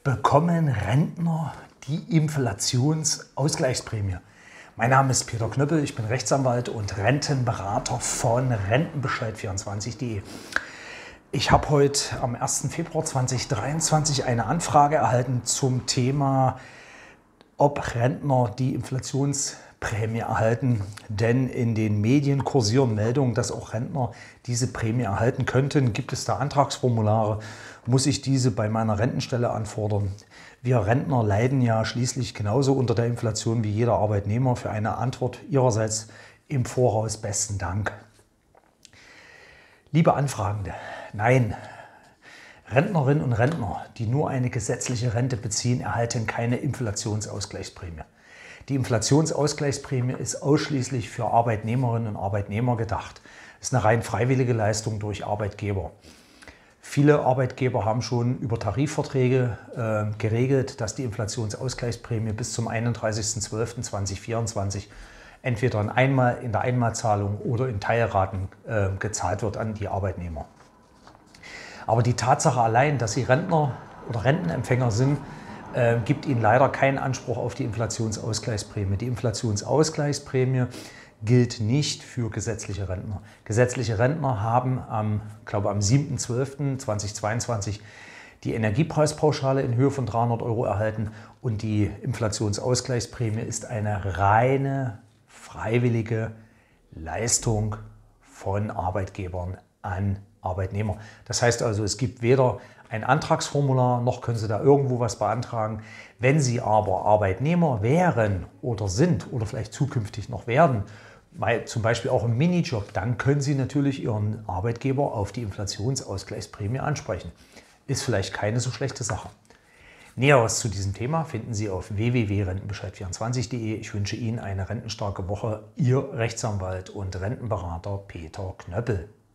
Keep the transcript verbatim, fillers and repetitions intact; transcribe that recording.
Bekommen Rentner die Inflationsausgleichsprämie? Mein Name ist Peter Knöppel, ich bin Rechtsanwalt und Rentenberater von Rentenbescheid vierundzwanzig punkt de. Ich habe heute am ersten Februar zweitausenddreiundzwanzig eine Anfrage erhalten zum Thema, ob Rentner die Inflationsprämie erhalten, denn in den Medien kursieren Meldungen, dass auch Rentner diese Prämie erhalten könnten. Gibt es da Antragsformulare? Muss ich diese bei meiner Rentenstelle anfordern? Wir Rentner leiden ja schließlich genauso unter der Inflation wie jeder Arbeitnehmer. Für eine Antwort Ihrerseits im Voraus besten Dank. Liebe Anfragende, nein, Rentnerinnen und Rentner, die nur eine gesetzliche Rente beziehen, erhalten keine Inflationsausgleichsprämie. Die Inflationsausgleichsprämie ist ausschließlich für Arbeitnehmerinnen und Arbeitnehmer gedacht. Es ist eine rein freiwillige Leistung durch Arbeitgeber. Viele Arbeitgeber haben schon über Tarifverträge äh, geregelt, dass die Inflationsausgleichsprämie bis zum einunddreißigsten zwölften zweitausendvierundzwanzig entweder in, Einmal, in der Einmalzahlung oder in Teilraten äh, gezahlt wird an die Arbeitnehmer. Aber die Tatsache allein, dass sie Rentner oder Rentenempfänger sind, äh, gibt ihnen leider keinen Anspruch auf die Inflationsausgleichsprämie. Die Inflationsausgleichsprämie gilt nicht für gesetzliche Rentner. Gesetzliche Rentner haben am, glaube am siebten zwölften zweitausendzweiundzwanzig die Energiepreispauschale in Höhe von dreihundert Euro erhalten und die Inflationsausgleichsprämie ist eine reine freiwillige Leistung von Arbeitgebern an Arbeitnehmer. Das heißt also, es gibt weder ein Antragsformular, noch können Sie da irgendwo was beantragen. Wenn Sie aber Arbeitnehmer wären oder sind oder vielleicht zukünftig noch werden, zum Beispiel auch im Minijob, dann können Sie natürlich Ihren Arbeitgeber auf die Inflationsausgleichsprämie ansprechen. Ist vielleicht keine so schlechte Sache. Näheres zu diesem Thema finden Sie auf w w w punkt rentenbescheid vierundzwanzig punkt de. Ich wünsche Ihnen eine rentenstarke Woche. Ihr Rechtsanwalt und Rentenberater Peter Knöppel.